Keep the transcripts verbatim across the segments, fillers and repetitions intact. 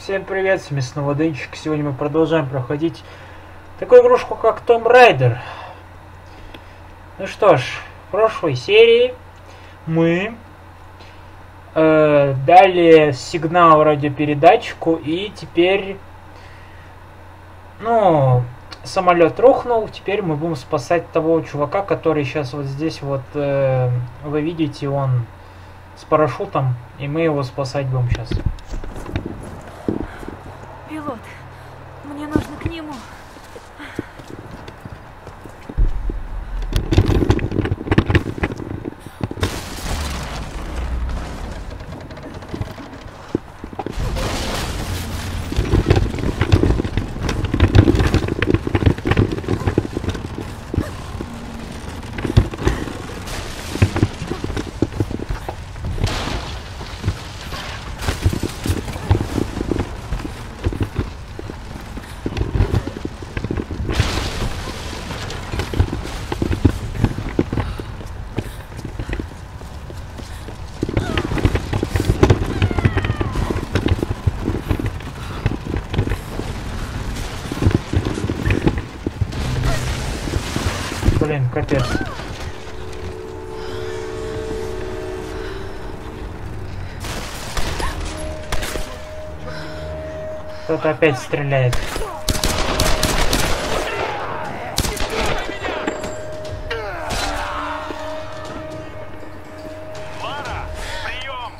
Всем привет, с вами снова Дынчик. Сегодня мы продолжаем проходить такую игрушку, как Tomb Raider. Ну что ж, в прошлой серии мы э, дали сигнал радиопередатчику, и теперь, ну, самолет рухнул. Теперь мы будем спасать того чувака, который сейчас вот здесь вот, э, вы видите, он с парашютом, и мы его спасать будем сейчас. Пилот, мне нужно к нему. Блин, капец. Кто-то опять стреляет. Лара, прием!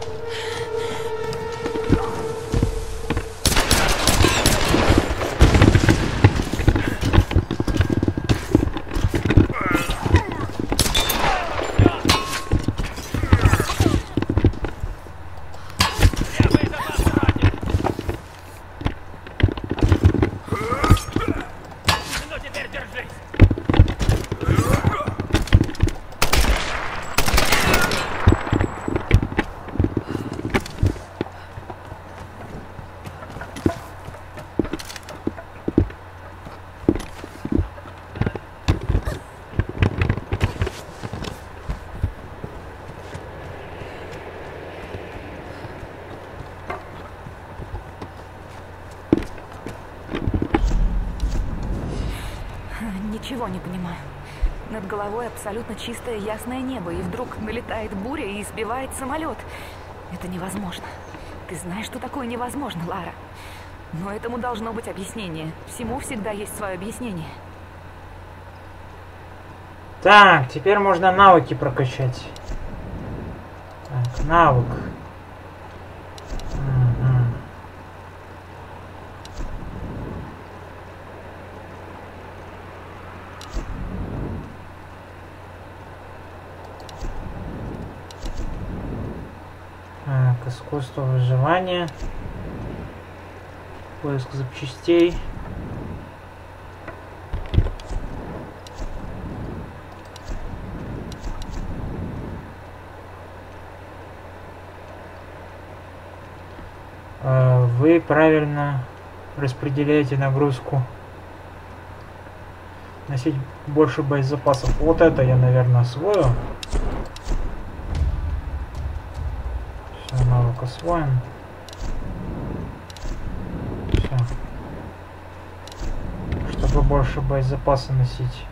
Ничего не понимаю. Над головой абсолютно чистое ясное небо, и вдруг налетает буря и сбивает самолет. Это невозможно. Ты знаешь, что такое невозможно, Лара. Но этому должно быть объяснение. Всему всегда есть свое объяснение. Так, теперь можно навыки прокачать. Так, навык. Угу. Так, искусство выживания. Поиск запчастей. Вы правильно распределяете нагрузку. Носить больше боезапасов. Вот это я, наверное, освою. Все, навык освоен. Все. Чтобы больше боезапаса носить.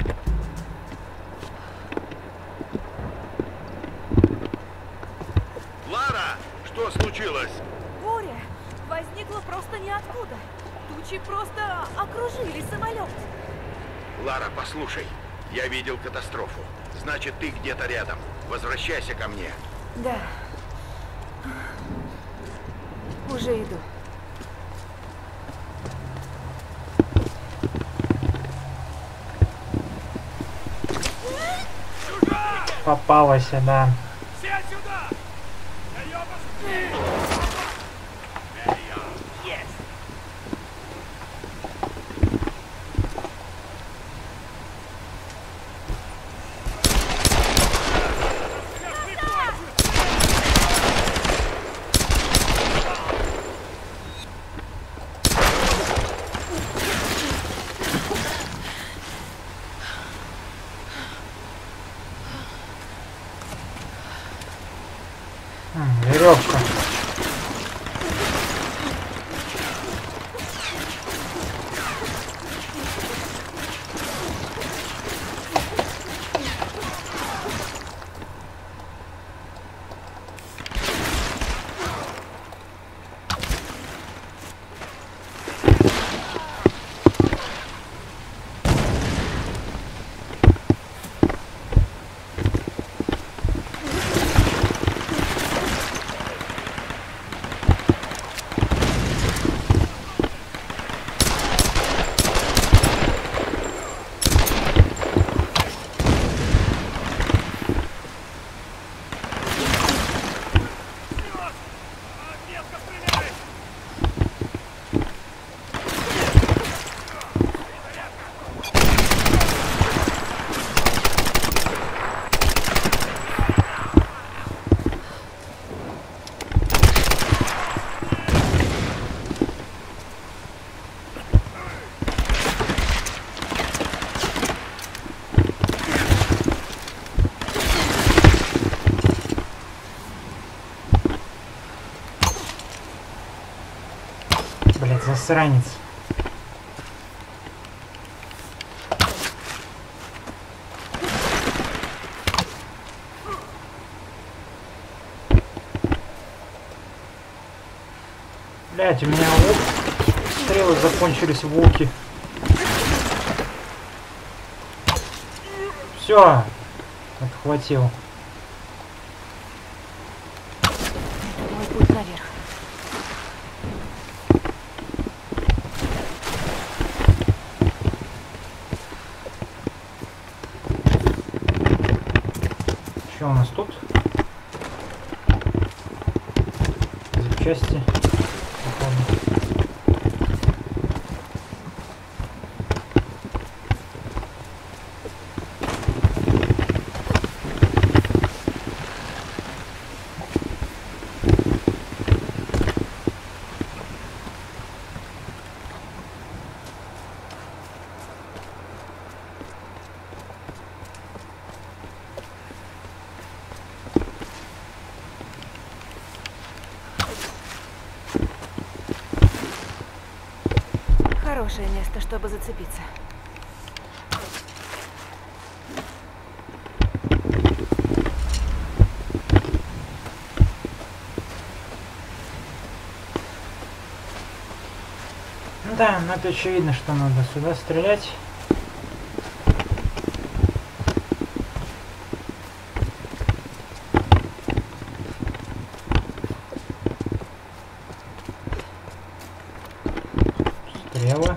Лара, что случилось? Буря возникла просто ниоткуда. Тучи просто окружили самолет. Лара, послушай, я видел катастрофу. Значит, ты где-то рядом. Возвращайся ко мне. Да. Уже иду. Попалась, да. Все сюда! Есть! Блядь, засранец. Блядь, у меня лук. Стрелы закончились в луке. Все, отхватил. Мой путь наверх. Что у нас тут? Запчасти. Хорошее место, чтобы зацепиться. Ну да, но это очевидно, что надо сюда стрелять. Стрелы.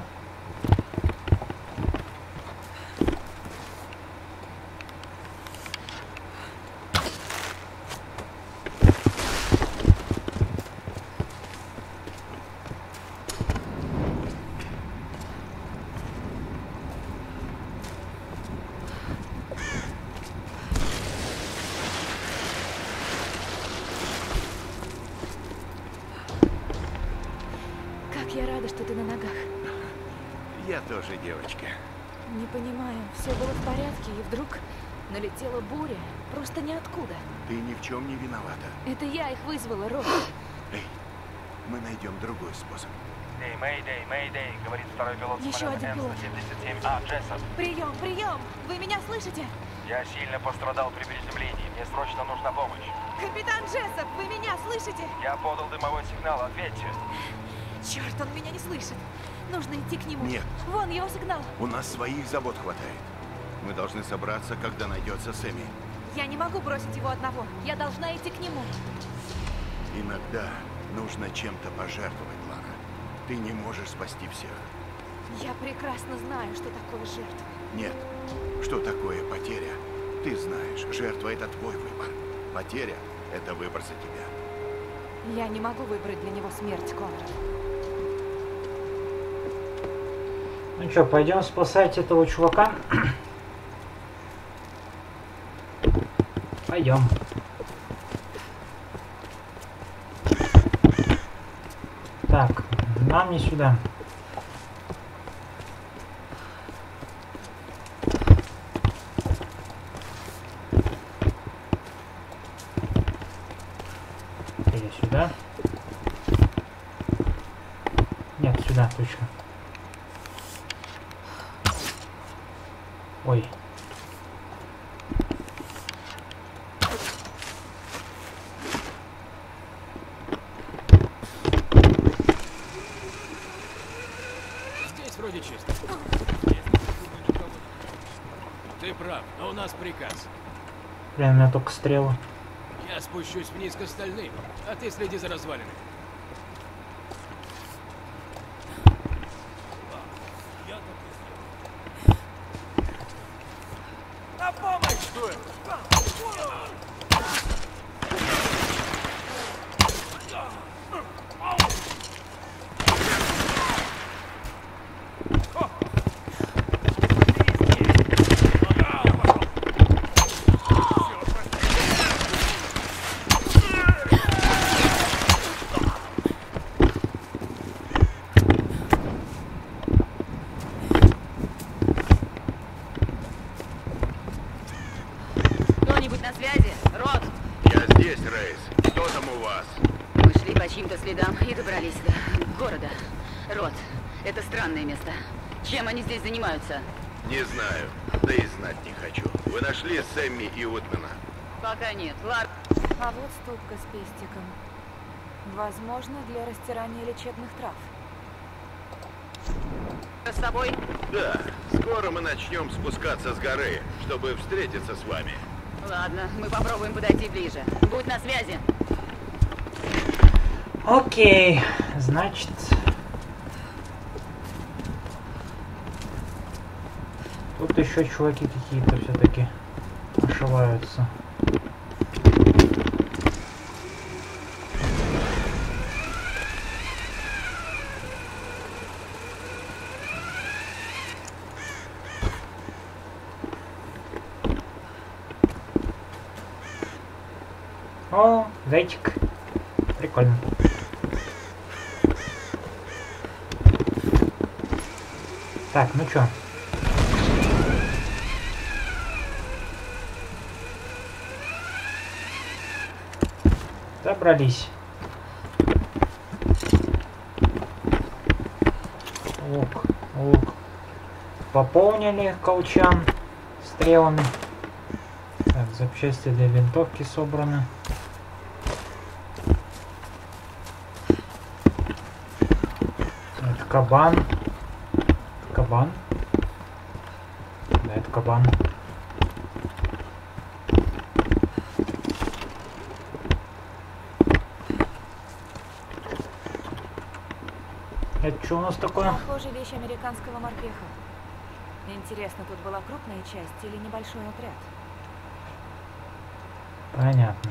Как я рада, что ты на ногах. Я тоже, девочка. Не понимаю, все было в порядке, и вдруг налетела буря. Просто ниоткуда. Ты ни в чем не виновата. Это я их вызвала, Рот. Эй, мы найдем другой способ. Эй, Мэйдэй, Мэйдэй, говорит второй пилот Еще самолета один М пилот. сто семьдесят семь А, Джессоп. Прием, прием! Вы меня слышите? Я сильно пострадал при приземлении. Мне срочно нужна помощь. Капитан Джессоп, вы меня слышите? Я подал дымовой сигнал, ответьте. Черт, он меня не слышит. Нужно идти к нему. Нет. Вон его сигнал. У нас своих забот хватает. Мы должны собраться, когда найдется Сэмми. Я не могу бросить его одного. Я должна идти к нему. Иногда нужно чем-то пожертвовать, Лара. Ты не можешь спасти всех. Я прекрасно знаю, что такое жертва. Нет. Что такое потеря? Ты знаешь, жертва — это твой выбор. Потеря — это выбор за тебя. Я не могу выбрать для него смерть, Конрад. Ну что, пойдем спасать этого чувака? Пойдем. Так, нам не сюда. Или сюда? Нет, сюда, точно. Ой. Здесь вроде чисто. Нет, ты прав, но у нас приказ. Блин, у меня только стрелы. Я спущусь вниз к остальным, а ты следи за развалинами. На помощь! Что это? Кто-нибудь на связи? Рот! Я здесь, Рейс. Что там у вас? Мы шли по чьим-то следам и добрались до города. Рот, это странное место. Чем они здесь занимаются? Не знаю, да и знать не хочу. Вы нашли Сэмми и Утмана? Пока нет. Лар... А вот ступка с пестиком. Возможно, для растирания лечебных трав. С тобой? Да, скоро мы начнем спускаться с горы, чтобы встретиться с вами. Ладно, мы попробуем подойти ближе. Будь на связи. Окей, значит... Тут еще чуваки какие-то все-таки ошиваются. О, зайчик. Прикольно. Так, ну чё? Добрались. Лук, лук. Пополнили колчан стрелами. Так, запчасти для винтовки собраны. Это кабан. Кабан. Да, это кабан. Это что у нас такое? Похоже, вещь американского морпеха. Интересно, тут была крупная часть или небольшой отряд? Понятно.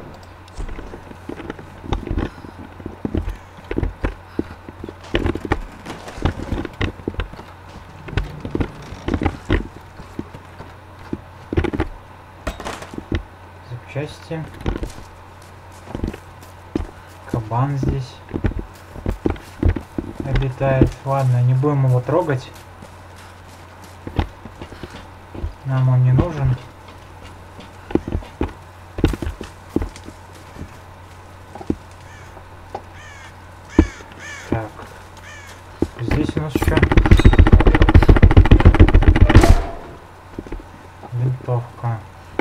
Запчасти. Кабан здесь обитает. Ладно, не будем его трогать. Нам он не нужен. Так. Здесь у нас что? Винтовка.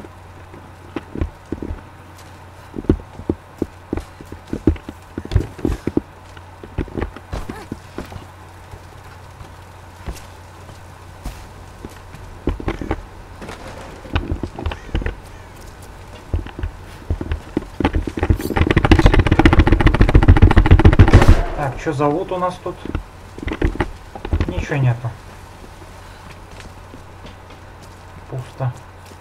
Что за лут у нас тут? Ничего нету. Пусто.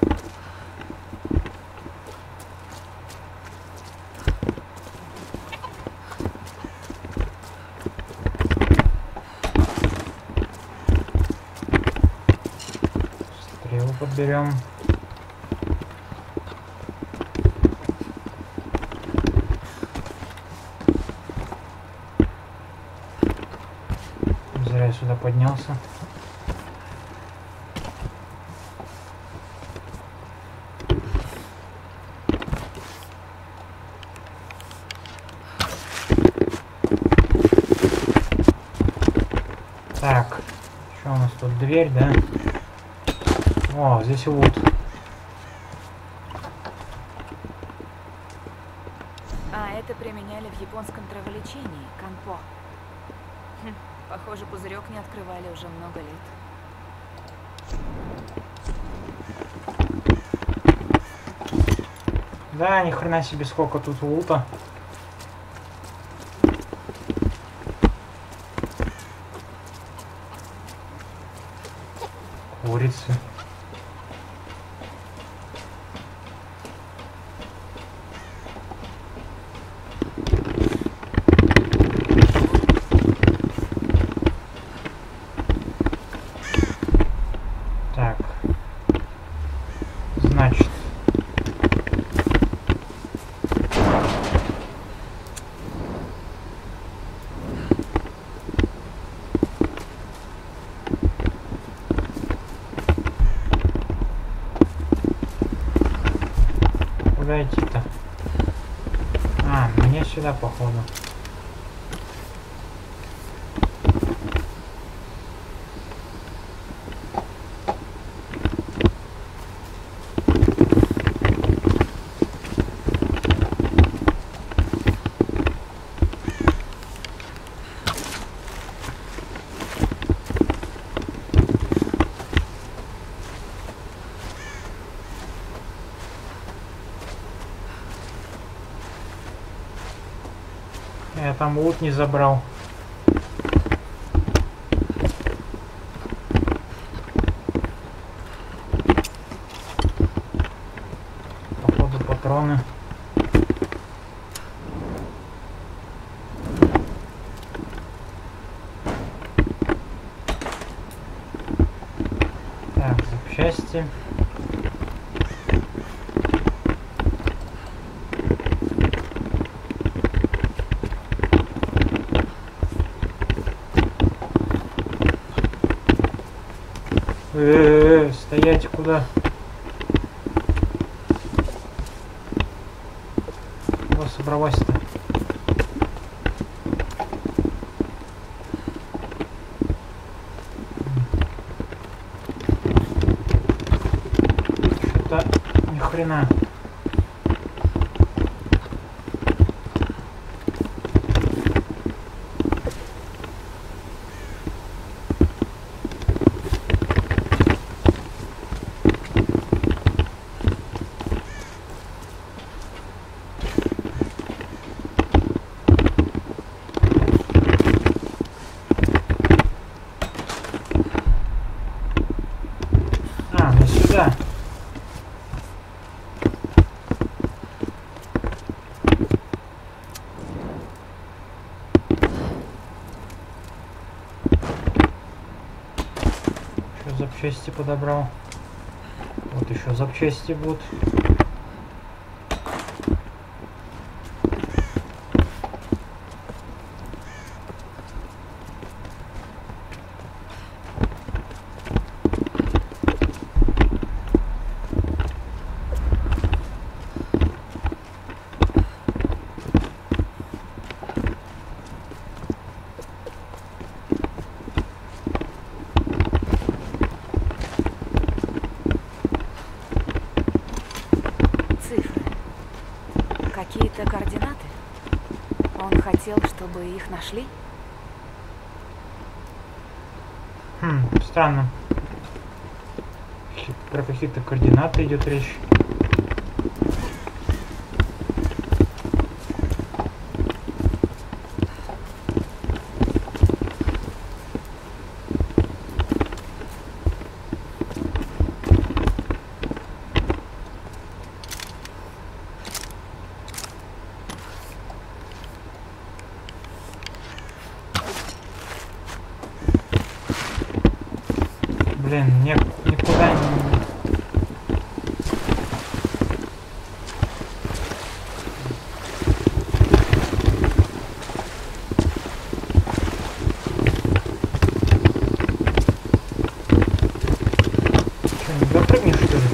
Стрелу подберем. Я сюда поднялся. Так, что у нас тут? Дверь, да? О, здесь вот. А это применяли в японском траволечении, канпо. Хм. Похоже, пузырек не открывали уже много лет. Да, ни хрена себе, сколько тут лута. Курицы. Куда идти-то? А, мне сюда, походу. там лут не забрал. Походу патроны. Так, запчасти. Э-э-э, стоять куда? Куда собралась-то? Что-то ни хрена. А, ну сюда. Еще запчасти подобрал. Вот еще запчасти будут. Цифры. Какие-то координаты? Он хотел, чтобы их нашли? Хм, странно. Про какие-то координаты идет речь. Блин, мне никуда не... Что, не допрыгнешь, что ли?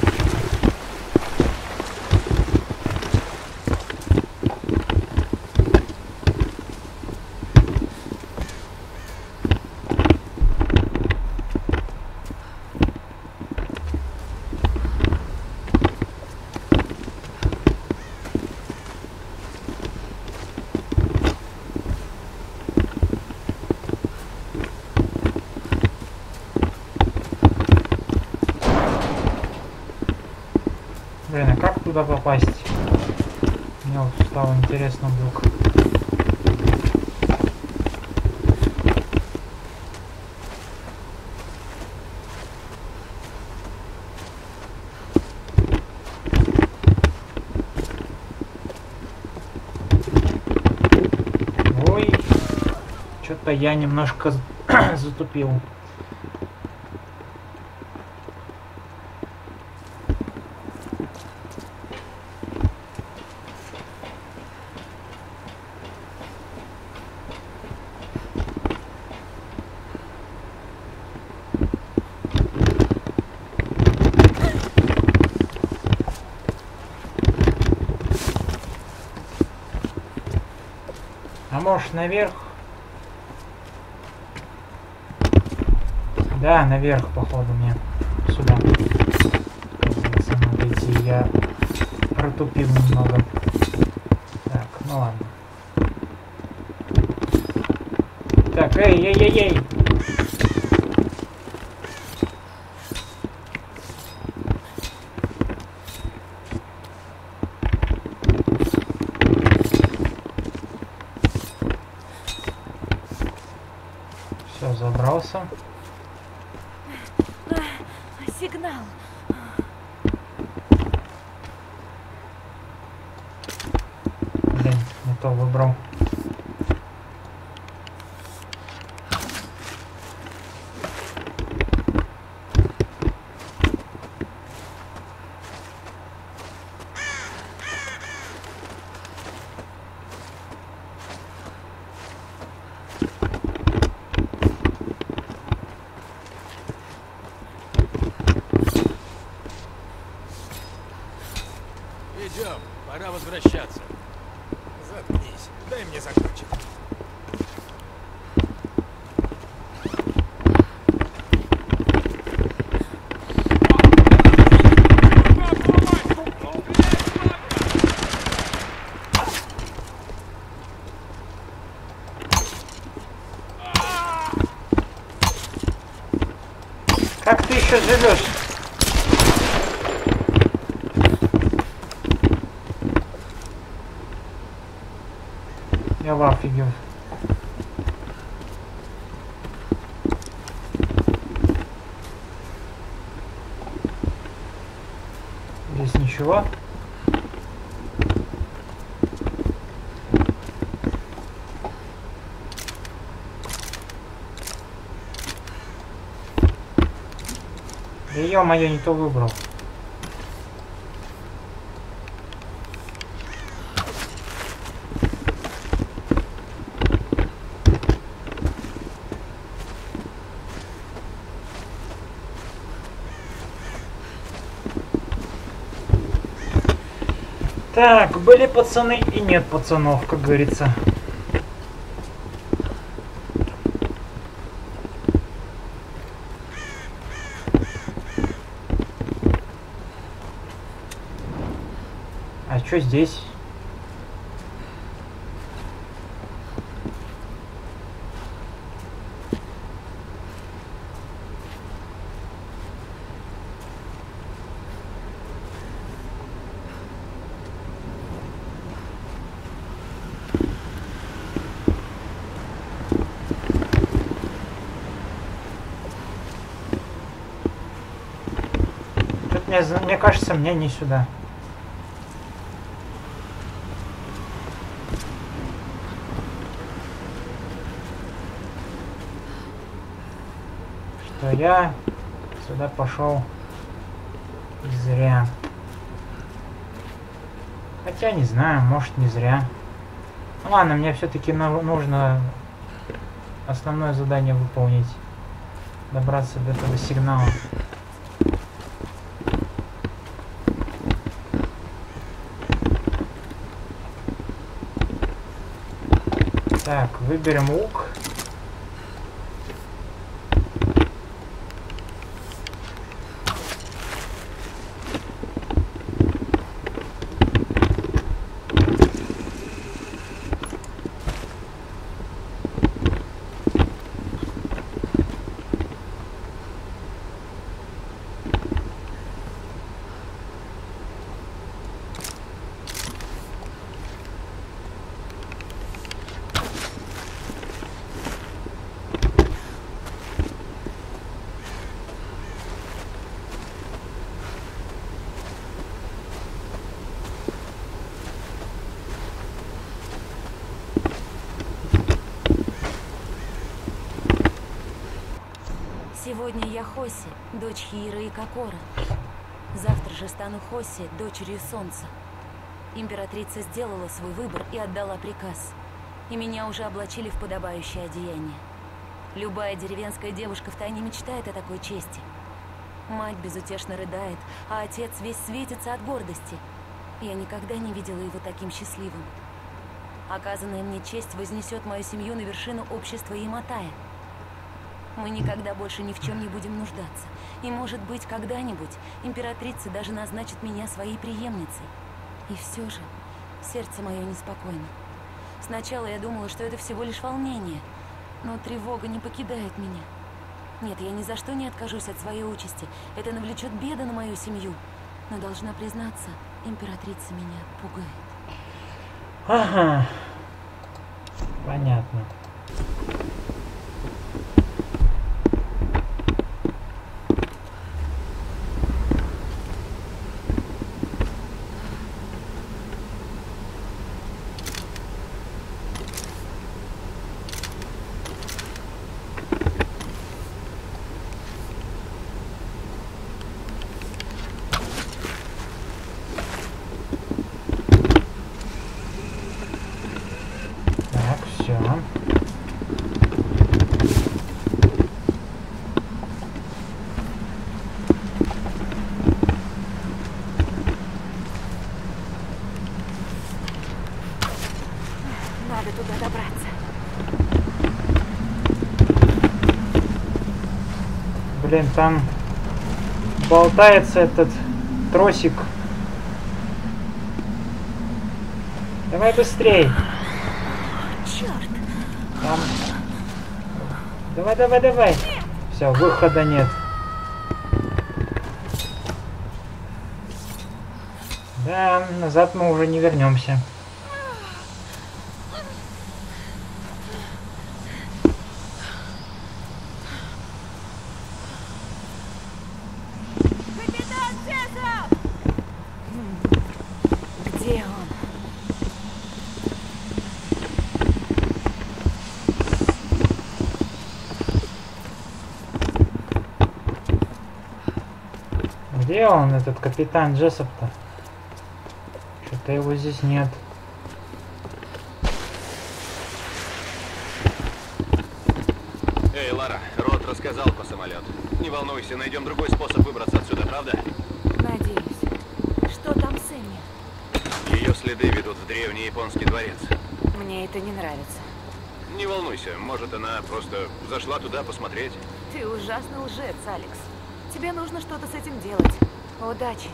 Блин, а как туда попасть? Мне вот стало интересно вдруг. Ой, что-то я немножко затупил. А может наверх? Да, наверх, походу, мне. Сюда. Кажется, надо идти. Я протупил немного. Так, ну ладно. Так, эй, эй, эй, эй! Все, забрался. Сигнал. Блин, не то выбрал. Идем, пора возвращаться. Заткнись, дай мне закончить. Как ты еще живешь? Я в афиге. Здесь ничего. Да ё-моё, не то выбрал. Так, были пацаны и нет пацанов, как говорится. А что здесь? Мне, мне кажется, мне не сюда. Что я сюда пошел зря. Хотя не знаю, может не зря. Ну, ладно, мне все-таки нужно основное задание выполнить. Добраться до этого сигнала. Так, выберем лук. Сегодня я Хоси, дочь Хииры и Кокора. Завтра же стану Хоси, дочерью Солнца. Императрица сделала свой выбор и отдала приказ. И меня уже облачили в подобающее одеяние. Любая деревенская девушка втайне мечтает о такой чести. Мать безутешно рыдает, а отец весь светится от гордости. Я никогда не видела его таким счастливым. Оказанная мне честь вознесет мою семью на вершину общества Яматая. Мы никогда больше ни в чем не будем нуждаться. И, может быть, когда-нибудь императрица даже назначит меня своей преемницей. И все же сердце мое неспокойно. Сначала я думала, что это всего лишь волнение, но тревога не покидает меня. Нет, я ни за что не откажусь от своей участи. Это навлечет беды на мою семью. Но должна признаться, императрица меня пугает. Ага. Понятно. Блин, там болтается этот тросик. Давай быстрей. Черт! Там... Давай, давай, давай. Все, выхода нет. Да, назад мы уже не вернемся. Где он? Где он, этот капитан Джессоп-то? Что-то его здесь нет. Эй, Лара, Рот рассказал про самолет. Не волнуйся, найдем другой способ выбраться отсюда, правда? Надеюсь. Что там с Энни? Ее следы ведут в древний японский дворец. Мне это не нравится. Не волнуйся, может, она просто зашла туда посмотреть. Ты ужасный лжец, Алекс. Тебе нужно что-то с этим делать. Удачи.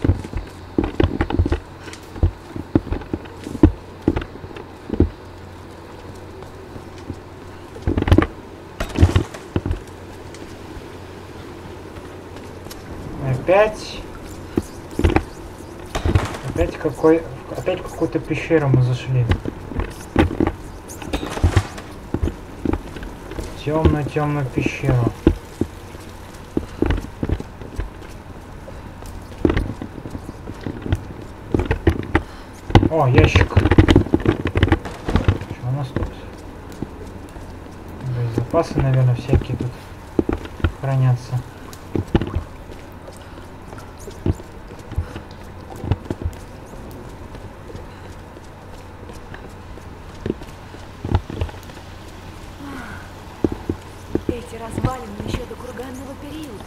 Опять... Опять какой... Опять в какую-то пещеру мы зашли. Темную-темную пещеру. О, ящик. Что у нас тут? Боезапасы, наверное, всякие тут хранятся. Эти развалины еще до курганного периода.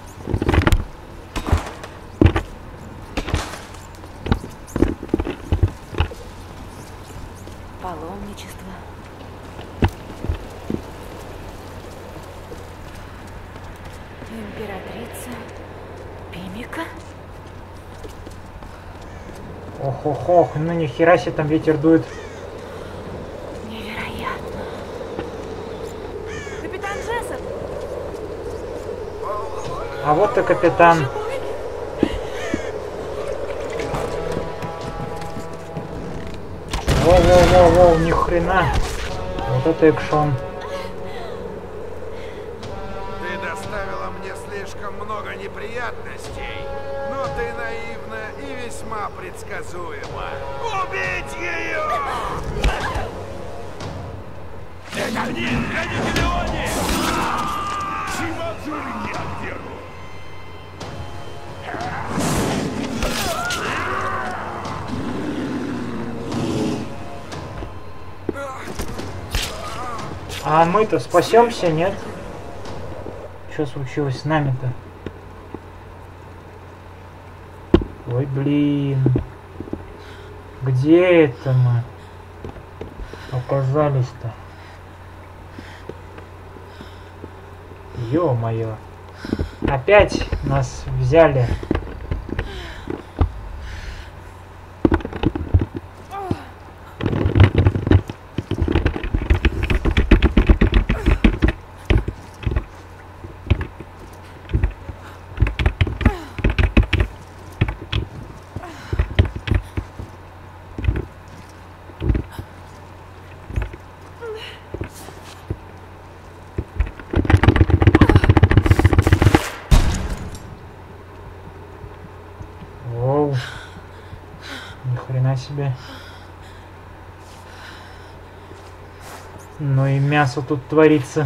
Паломничество. Императрица Пимика. Ох-ох-ох, ну ни хера себе там ветер дует. Невероятно. Капитан Джессоп! А вот и капитан. Воу-воу-воу-воу, ни хрена. Вот это экшон. Ты доставила мне слишком много неприятностей, но ты наивна и весьма предсказуема. Убить ее! Это они! Это Гелиони! А мы-то спасемся, нет? Что случилось с нами-то? Ой, блин. Где это мы оказались-то? Ё-моё. Опять нас взяли. Воу. Ни хрена себе. Ну и мясо тут творится.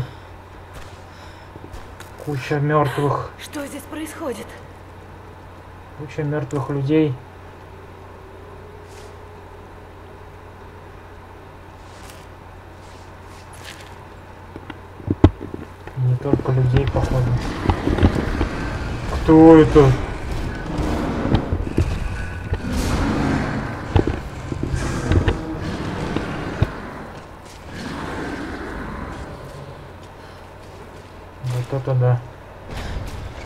Куча мертвых. Что здесь происходит? Куча мертвых людей. И не только людей, походу. Кто это? Вот это да.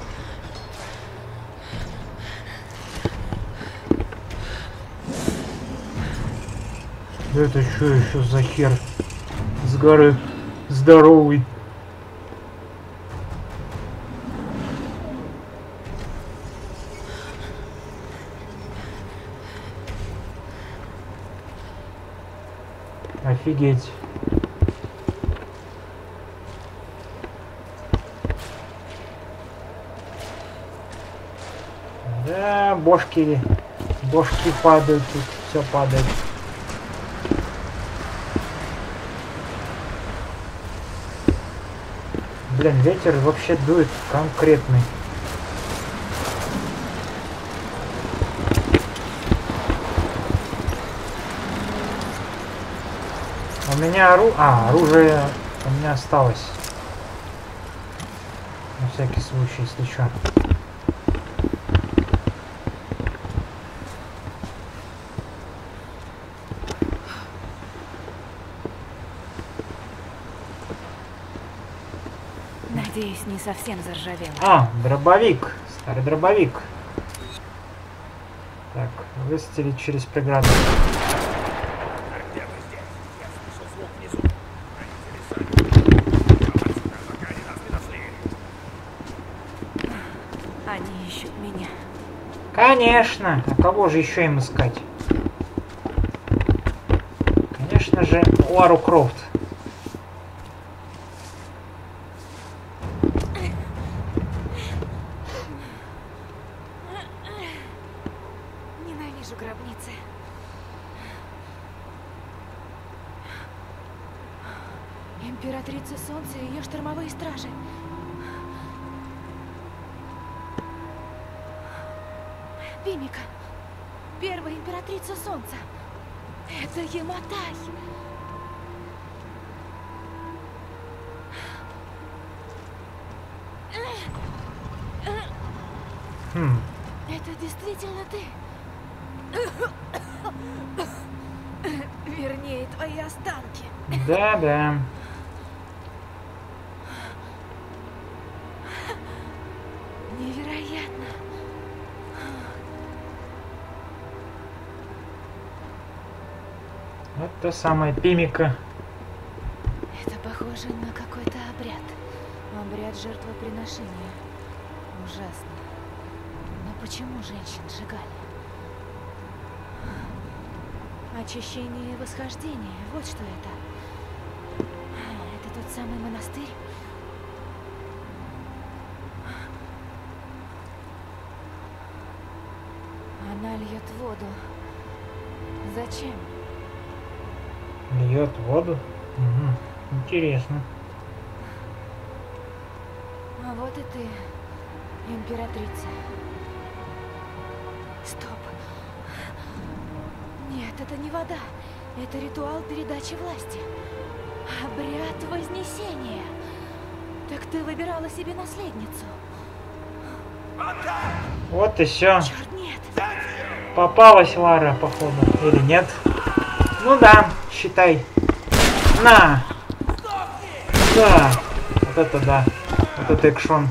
Это что еще за хер с горы здоровый? Офигеть. Да, бошки, бошки падают, тут все падает. Блин, ветер вообще дует конкретный. У меня ору... а, оружие у меня осталось. На всякий случай, если что. Надеюсь, не совсем заржавел. А, дробовик. Старый дробовик. Так, выстрелить через преграду. Они ищут меня. Конечно! А кого же еще им искать? Конечно же, Лару Крофт. Ненавижу гробницы. Императрица Солнца и ее штормовые стражи. Пимика, первая императрица Солнца. Это Яматай. Хм. Это действительно ты? Вернее, твои останки. Да-да. Невероятно. Вот та самая Пимика. Это похоже на какой-то обряд. Обряд жертвоприношения. Ужасно. Но почему женщин сжигали? Очищение и восхождение. Вот что это. Это тот самый монастырь? Она льет воду. Зачем? Льет воду? Угу. Интересно. А вот и ты, императрица. Стоп. Нет, это не вода. Это ритуал передачи власти. Обряд Вознесения. Так ты выбирала себе наследницу. Вот и все. Черт, нет. Попалась Лара, походу. Или нет? Ну да, считай. На! Да! Вот это да. Вот это экшон.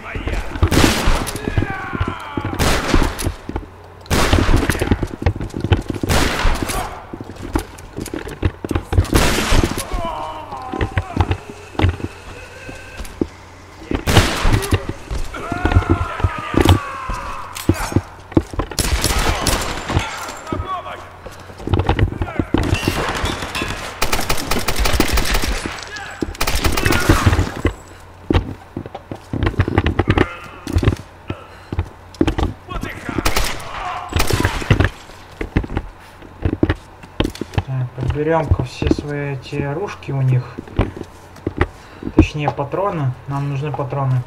Берем-ка все свои эти оружки у них. Точнее, патроны. Нам нужны патроны.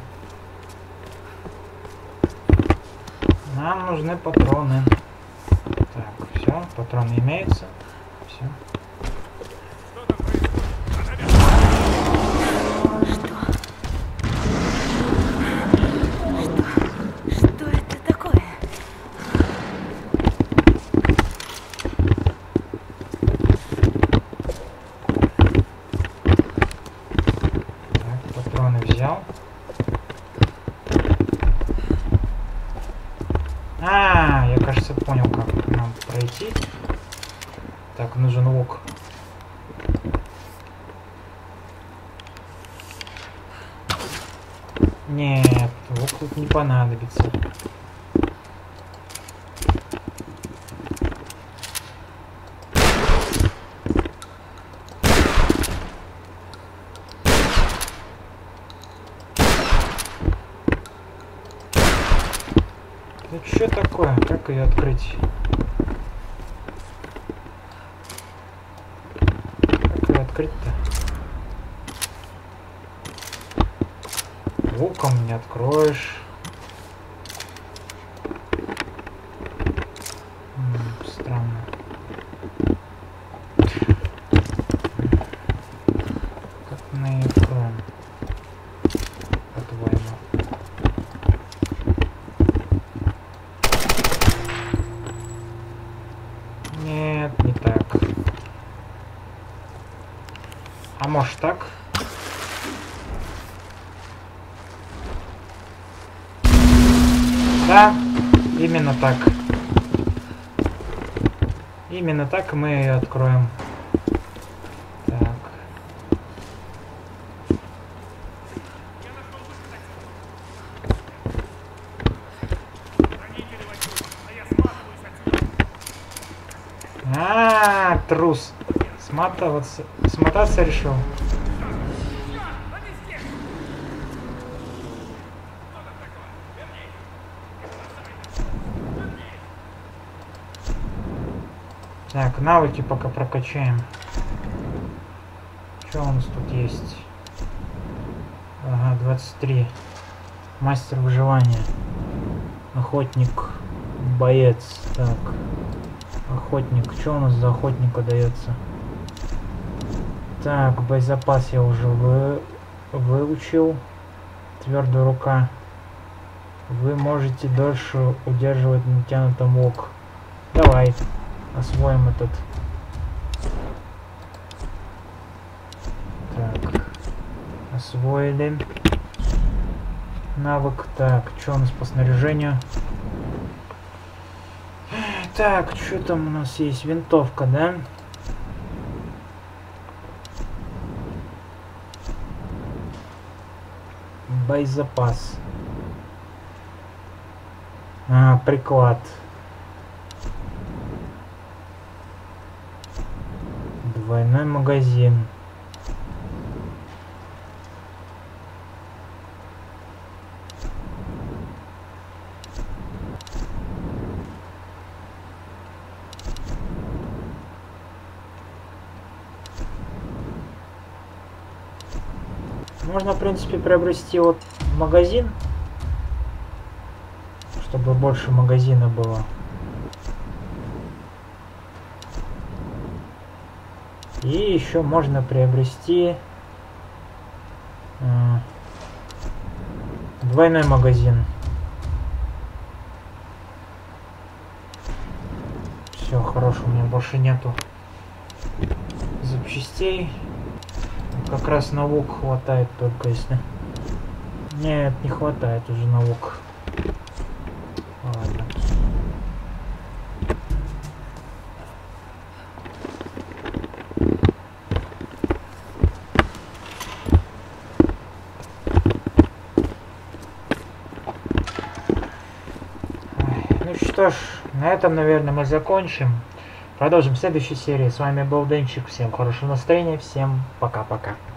Нам нужны патроны. Так, все, патроны имеются. Все. А, я, кажется, понял, как нам пройти. Так, нужен лук. Нет, лук тут не понадобится. Ну что такое? Как ее открыть? Как ее открыть-то? Луком не откроешь. М, странно. Как мы ее откроем? По-твоему. Нет, не так. А может так? Да, именно так. Именно так мы ее откроем. Так. А, трус. Сматываться. Смотаться решил. Так, навыки пока прокачаем. Что у нас тут есть? Ага, двадцать три. Мастер выживания. Охотник. Боец. Так. Охотник. Что у нас за охотника дается? Так, боезапас я уже вы... выучил. Твердая рука. Вы можете дольше удерживать натянутым лук. Давай. Освоим этот. Так. Освоили. Навык. Так, что у нас по снаряжению? Так, что там у нас есть? Винтовка, да? Боезапас. А, приклад. Двойной магазин. Можно, в принципе, приобрести вот магазин, чтобы больше магазина было. И еще можно приобрести э, двойной магазин. Все, хорошо, у меня больше нету запчастей. Как раз на лук хватает только если... Нет, не хватает уже на лук. Ладно. Ну что ж, на этом, наверное, мы закончим. Продолжим в следующей серии. С вами был Денчик. Всем хорошего настроения. Всем пока-пока.